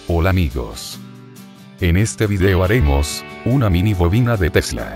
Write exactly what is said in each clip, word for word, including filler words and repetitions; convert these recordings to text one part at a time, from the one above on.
Hola amigos. En este video haremos una mini bobina de Tesla.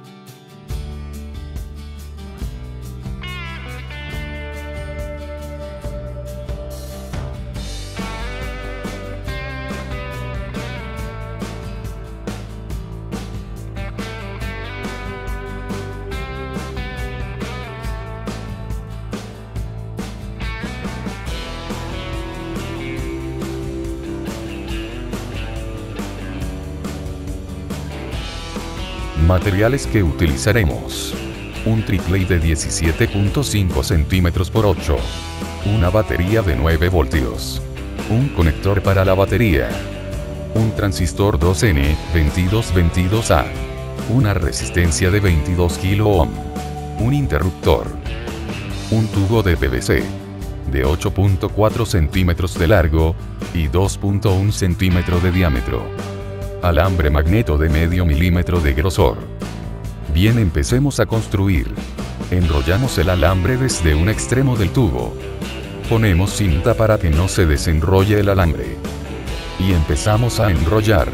Materiales que utilizaremos: un triple de diecisiete punto cinco centímetros por ocho, una batería de nueve voltios, un conector para la batería, un transistor dos N veintidós veintidós A, una resistencia de veintidós kilo ohm, un interruptor, un tubo de P V C de ocho punto cuatro centímetros de largo y dos punto uno centímetros de diámetro, alambre magneto de medio milímetro de grosor. Bien, empecemos a construir. Enrollamos el alambre desde un extremo del tubo. Ponemos cinta para que no se desenrolle el alambre. Y empezamos a enrollar.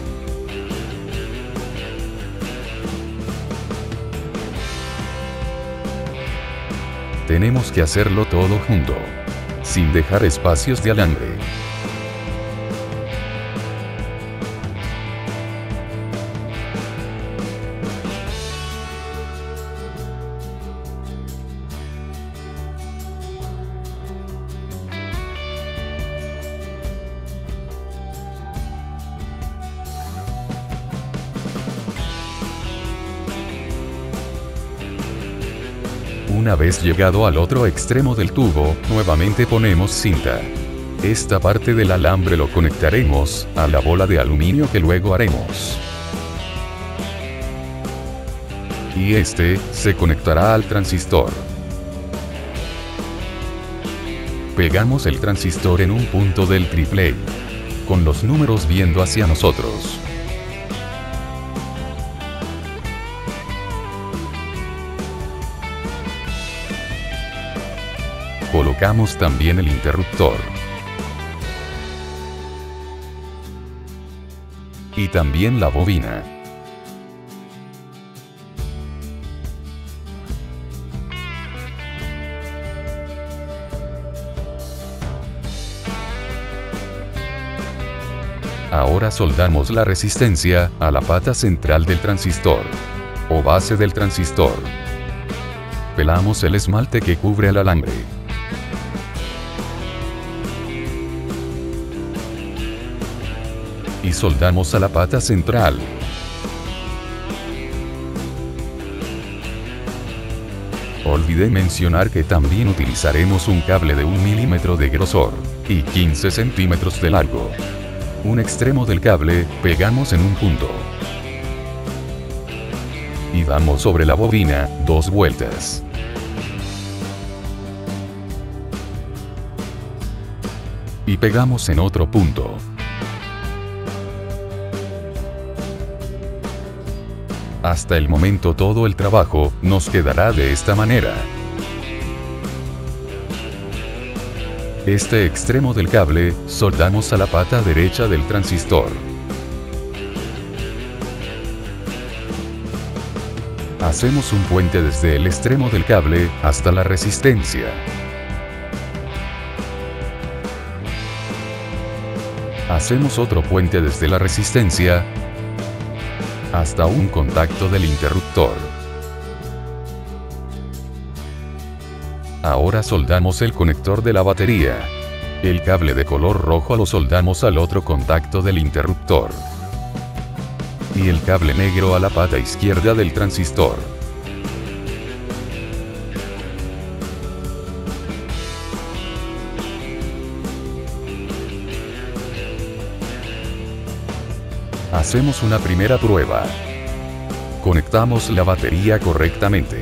Tenemos que hacerlo todo junto, sin dejar espacios de alambre. Una vez llegado al otro extremo del tubo, nuevamente ponemos cinta. Esta parte del alambre lo conectaremos a la bola de aluminio que luego haremos. Y este se conectará al transistor. Pegamos el transistor en un punto del triple, con los números viendo hacia nosotros. Colocamos también el interruptor. Y también la bobina. Ahora soldamos la resistencia a la pata central del transistor, o base del transistor. Pelamos el esmalte que cubre el alambre. Y soldamos a la pata central. Olvidé mencionar que también utilizaremos un cable de un milímetro de grosor y quince centímetros de largo. Un extremo del cable pegamos en un punto. Y damos sobre la bobina dos vueltas. Y pegamos en otro punto. Hasta el momento todo el trabajo nos quedará de esta manera. Este extremo del cable soldamos a la pata derecha del transistor. Hacemos un puente desde el extremo del cable hasta la resistencia. Hacemos otro puente desde la resistencia hasta un contacto del interruptor. Ahora soldamos el conector de la batería. El cable de color rojo lo soldamos al otro contacto del interruptor. Y el cable negro a la pata izquierda del transistor. Hacemos una primera prueba. Conectamos la batería correctamente.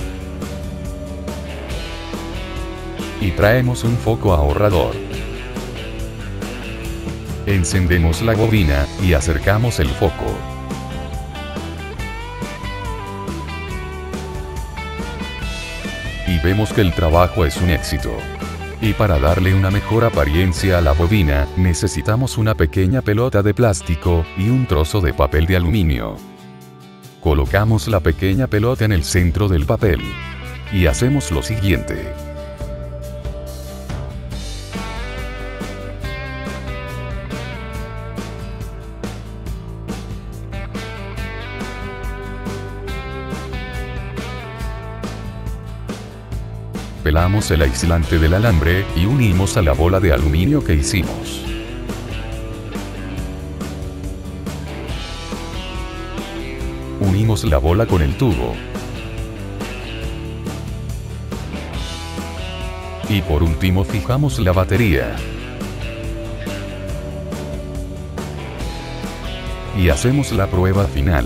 Y traemos un foco ahorrador. Encendemos la bobina y acercamos el foco. Y vemos que el trabajo es un éxito. Y para darle una mejor apariencia a la bobina, necesitamos una pequeña pelota de plástico, y un trozo de papel de aluminio. Colocamos la pequeña pelota en el centro del papel. Y hacemos lo siguiente. Pelamos el aislante del alambre, y unimos a la bola de aluminio que hicimos. Unimos la bola con el tubo. Y por último fijamos la batería. Y hacemos la prueba final.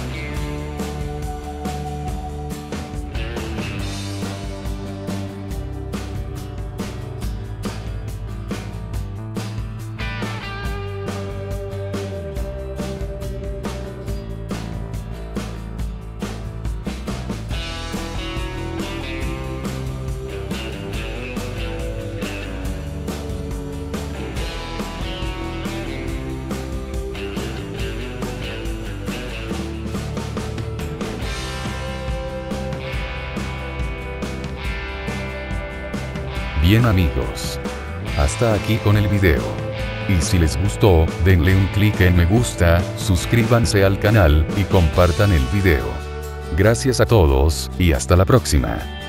Bien amigos. Hasta aquí con el video. Y si les gustó, denle un clic en me gusta, suscríbanse al canal, y compartan el video. Gracias a todos, y hasta la próxima.